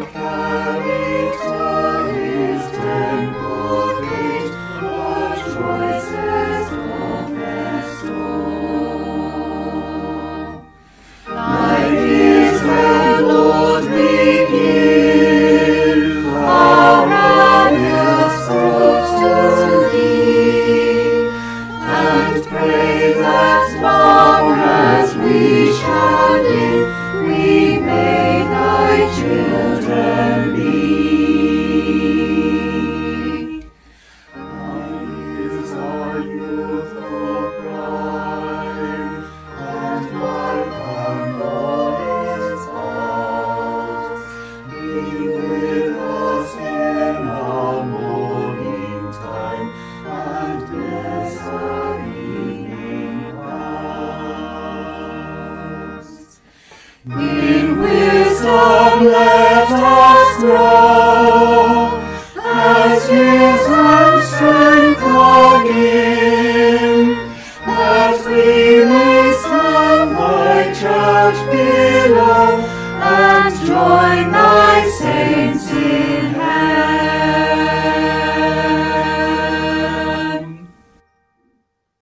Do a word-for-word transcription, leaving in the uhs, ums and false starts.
carried to his temple gate, what voices of their soul. Like Israel, Lord, we give our rebellious proofs to thee, and pray that long as we shall live, we may thy children be. Thy years are youthful prime, and life and all its heart. Be with us in our morning time, and bless our evening fast. In wisdom let us grow, as years and strength again, that we may serve thy church below, and join thy saints in